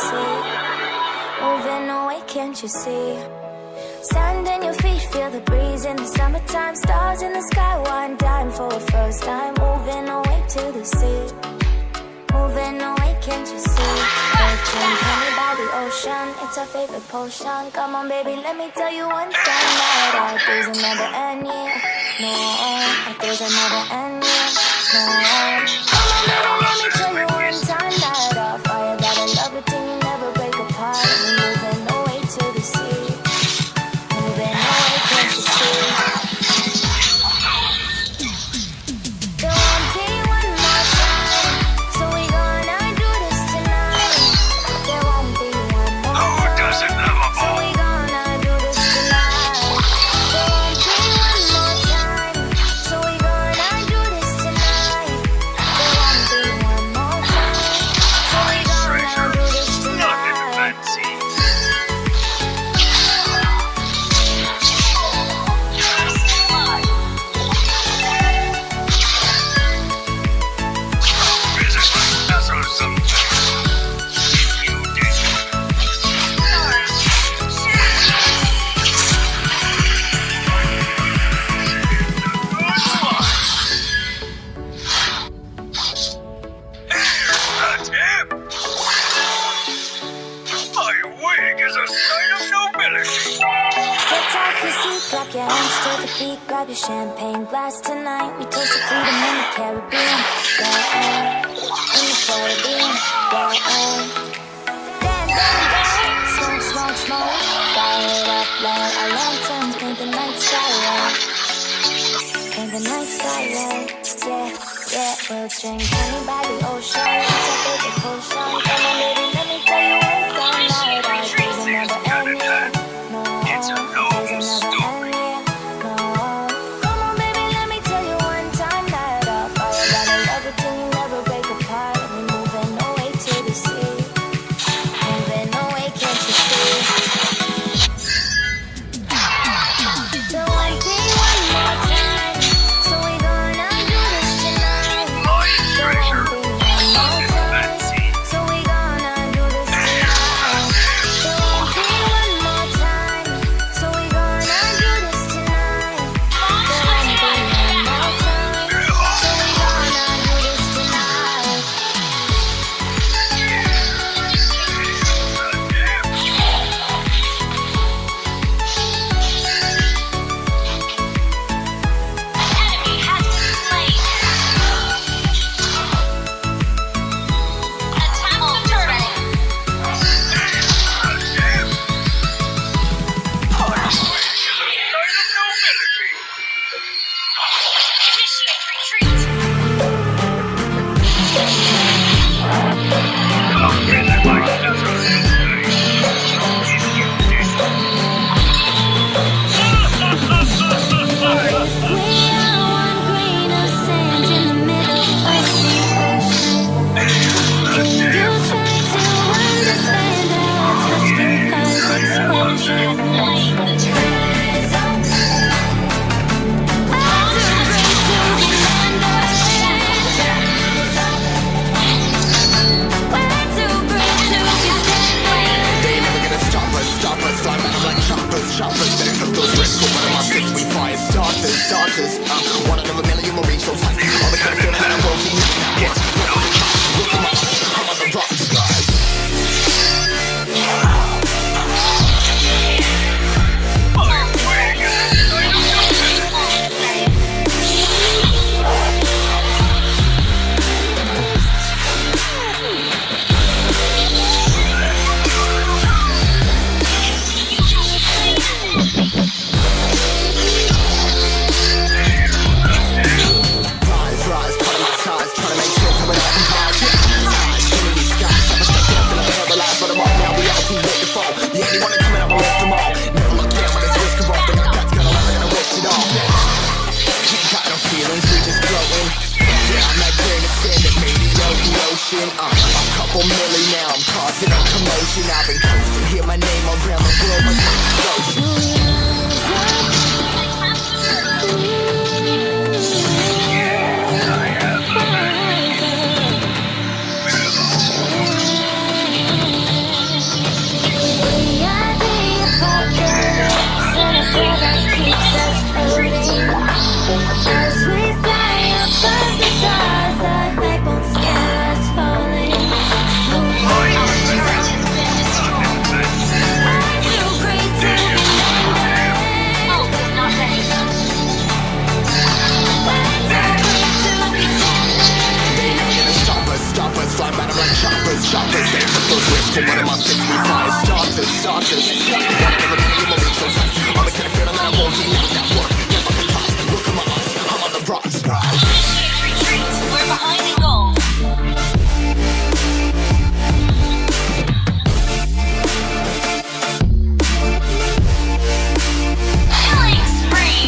see? Moving away, can't you see? Sand in your feet, feel the breeze in the summertime. Stars in the sky, one time for a first time. Moving away to the sea. Moving away, can't you see? Virgin honey by the ocean, it's our favorite potion. Come on baby, let me tell you one time that our days will never end, yeah. No, our days will never end, yeah. No, come on baby, let me tell you one time that our fire got a love it till you never break apart. We're moving away to the sea. Moving away, can't you see? There won't be one more time, so we gonna do this tonight. There won't be one more time, so we gonna do this tonight. There won't be one more time, so we gonna do this tonight. There won't be one more time, so we gonna do this tonight. Get off your seat, clap your hands to the beat. Grab your champagne glass tonight. We toast to freedom in the Caribbean. Yeah, in the Caribbean. Yeah, dance, smoke, smoke, smoke. Fire it up, light our lanterns. Paint the night sky red. Paint the night sky red. Yeah, yeah. We'll drink honey by the ocean. It's our favorite potion. Come on, baby, let me tell you one time that our days will never end, yeah. One of a million will reach those heights. All the kind of feeling that I won't be missing. Yes, I'm on the rock side. A couple milli now, I'm causing a commotion. I've been coasting, hear my name around the world like an explosion. sharpest. Those rips for one of my 65 starters. One of the people will be so fast. I'm a kind of feeling that I won't do that work. Never been lost. Look at my eyes, I'm on the rocks. Retreat, we're behind the goal. Killing spree.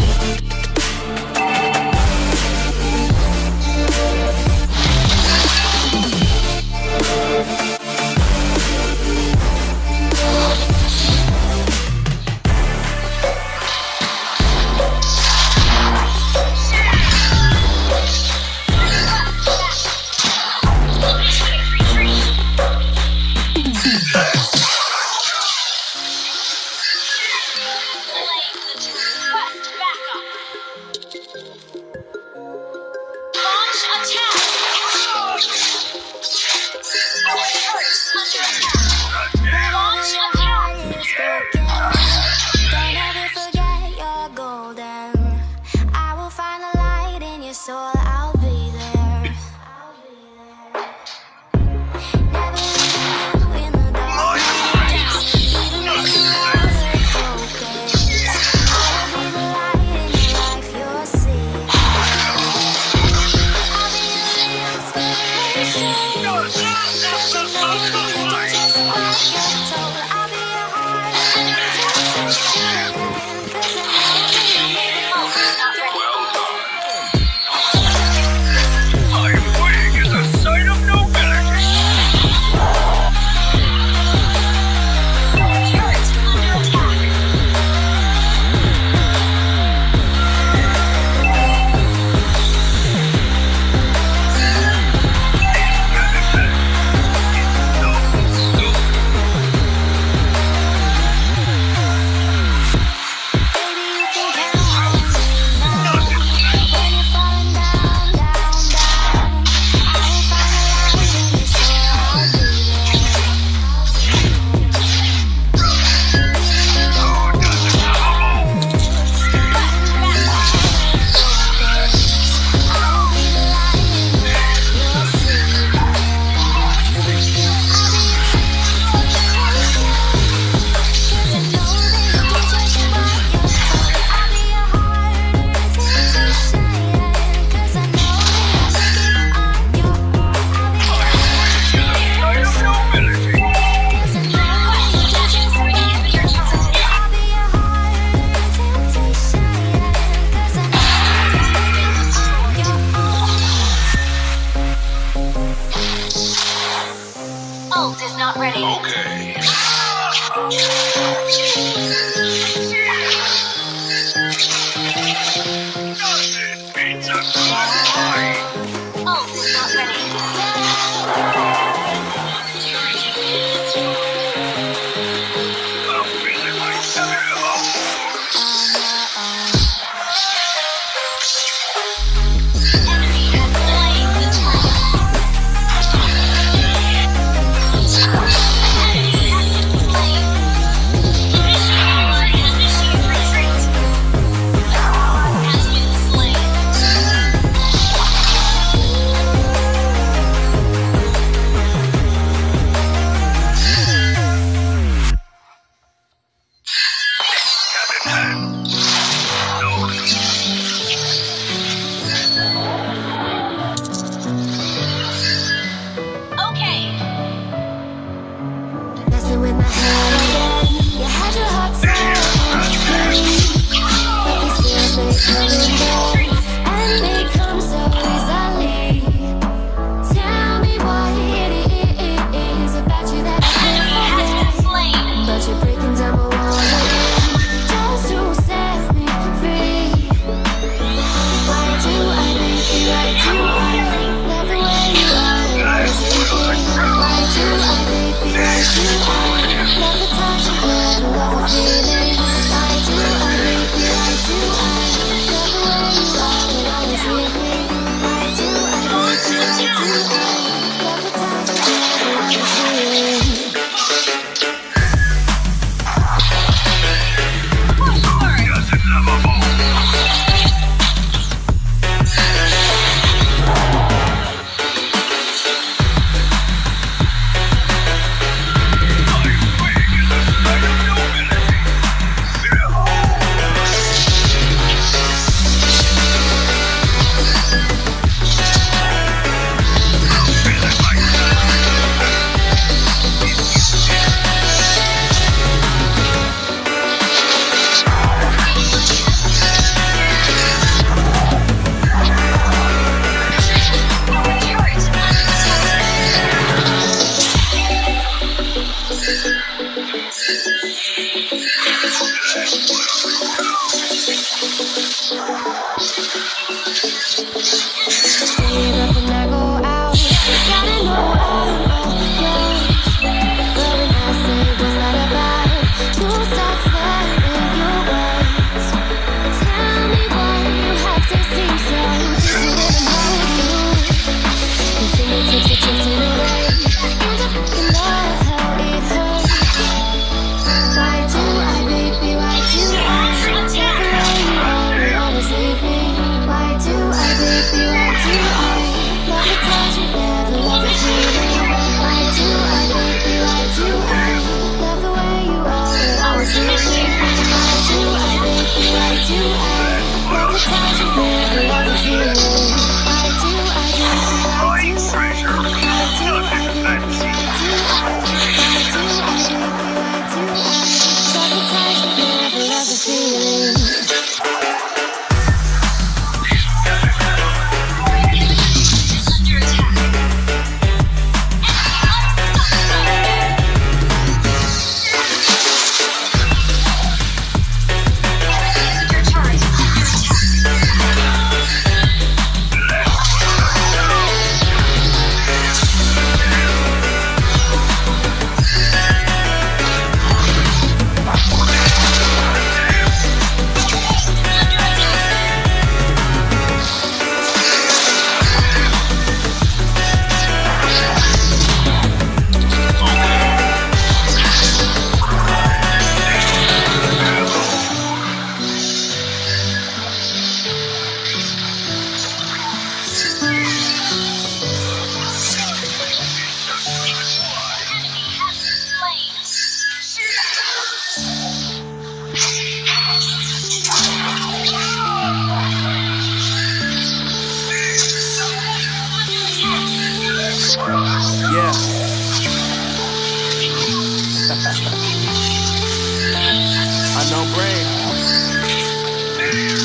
Ult is not ready. Okay. Ult is not ready. Enemy has slain the turret.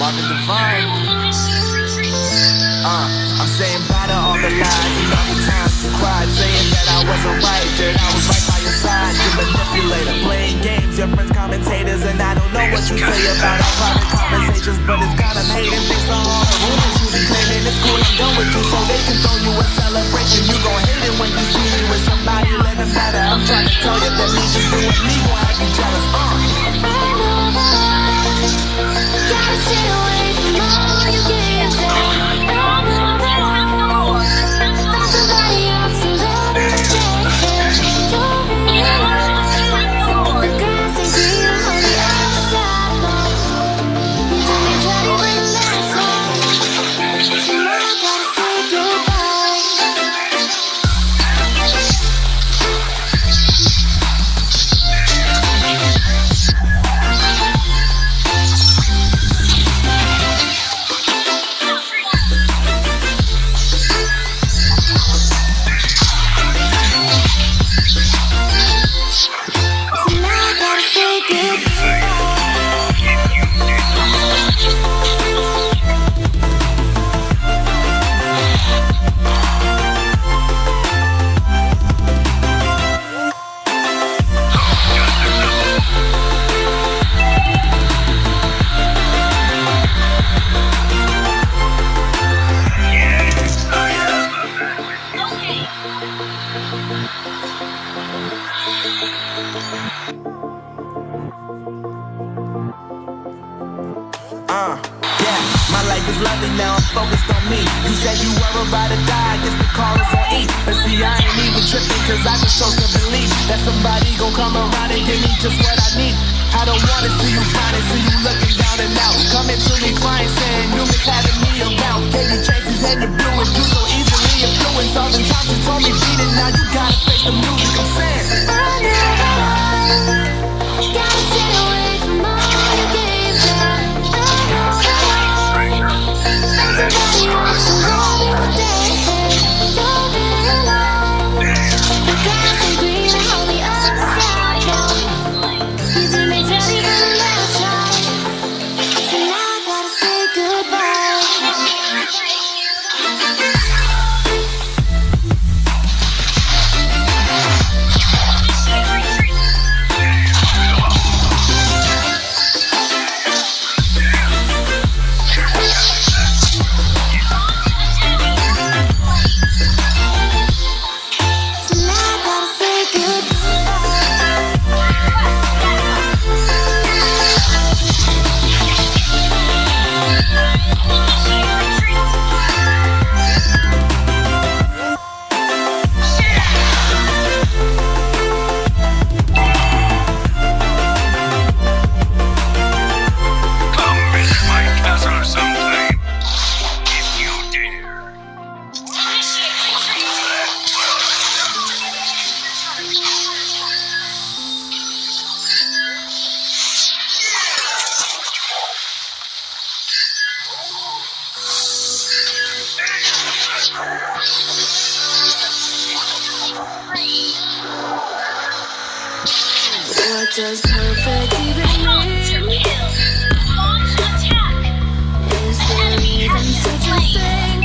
Marvin Divine. I'm saying bye to all the lies and all the times you cried, saying that I wasn't right, that I was right by your side. You manipulator, playing games, your friends commentators, and I don't know what you say about our private conversations, but it's got them hating based on all the rumors you be claiming. It's cool, I'm done with you, so they can throw you a celebration. You gon' hate it when you see me with somebody, let it matter. I'm trying to tell you that me just doing me gon' have you jealous. Gotta stay away from all you games. Find somebody else to love and take. You'll realize the grass ain't greener on the other side. You told me try to bring that side, so now I gotta say goodbye. Yeah, my life is lovely now, I'm focused on me. You said you were about to die, I guess the call is on E. But see, I ain't even tripping, cause I just chose to believe that somebody gon' come around and give me just what I need. I don't wanna see you crying, see you looking down and out, coming to me crying, saying you miss having me around. Gave you chances and you blew it, you so easily influenced. All the times you told me beat it, now you gotta face the music. I'm saying Gotta stay away from all your games. Somebody else to love and take. You'll realize the grass ain't greener on the other side. You did me dirty from the last time, so now I gotta say goodbye. What does perfect even mean? Is there even such a thing?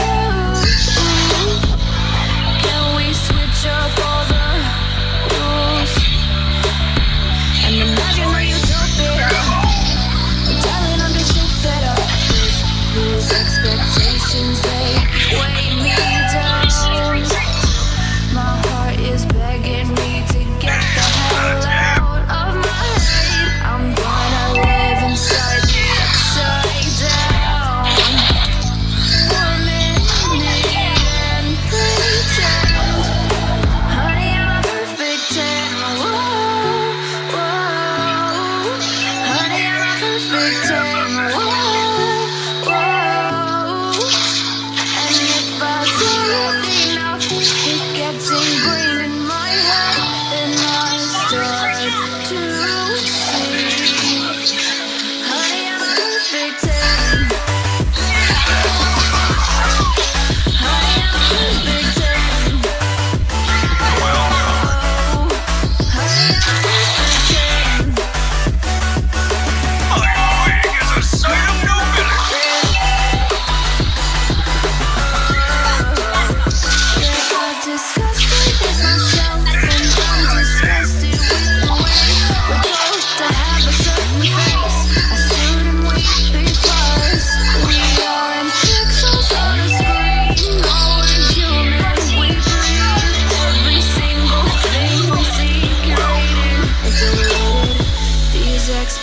Can we switch up all the rules and imagine a utopia? Darling, I'm just so fed up with these expectations. They weigh me down. My heart is begging me to get the hell out of my head. I'm gonna live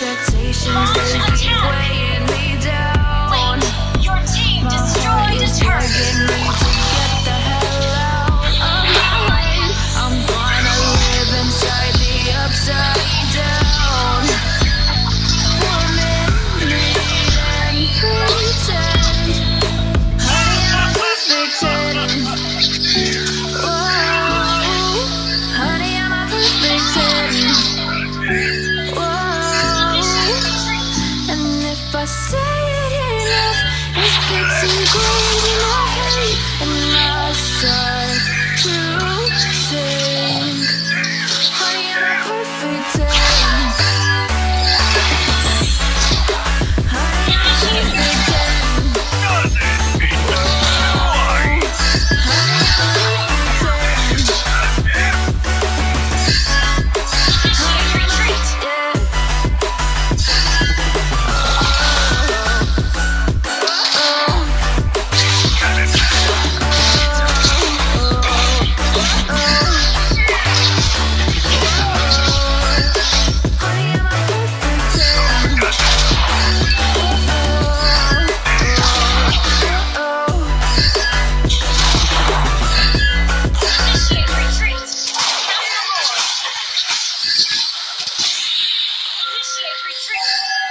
expectations, they keep weighing me down. Wait, your team destroyed a turret. Begging me to get the hell out of my way. I'm gonna live inside the upside down. For a minute and pretend, honey, I'm a perfect 10. Whoa, honey, I'm a perfect 10. Whoa, and if I say it enough, it gets ingrained in my head, and I start to sing. Honey, I'm a perfect 10. Honey, I'm a perfect 10. Retreat. Initiate retreat. Initiate retreat.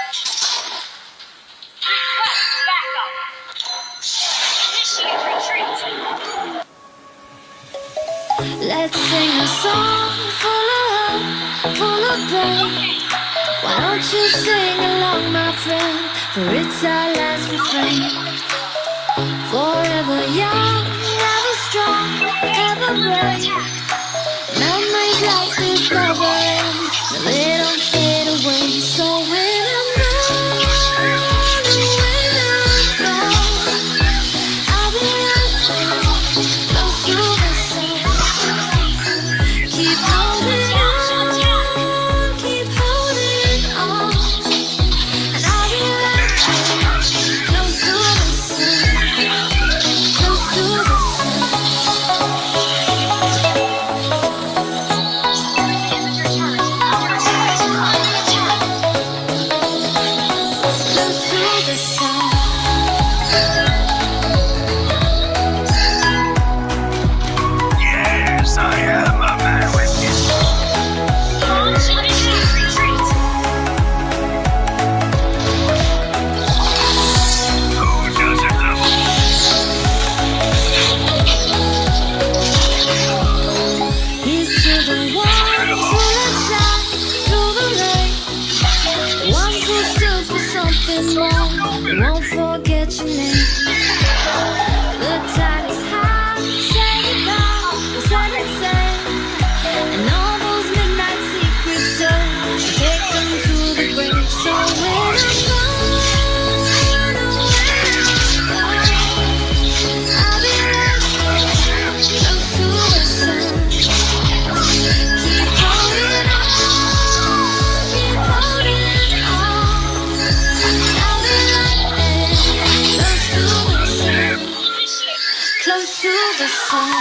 Request backup. Initiate retreat. Let's sing a song full of hope, full of pain. Why don't you sing along, my friend? For it's our last refrain. Forever young, ever strong, ever brave. Memories like this never end, no, they don't fade away. So when I'm gone, when I'm gone, I'll be right there, close to the sun. Keep holding on, keep holding on, and I'll be right there, close to the sun, close to the sun. Close to the sun. Yes, I am a man with you. Launch initiate retreat. Who doesn't love Here's to the ones who let shine through the rain, the ones who stood for something more, who won't forget your name. The tide is high, say goodbye, we'll set it sail, and all those midnight secrets too, take them to the grave. So when I'm gone, I'll be right there, close to the sun. Keep holding on, keep holding on. I'll be right there, close to the sun, close to the sun.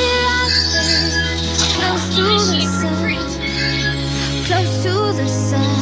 Close to the sun.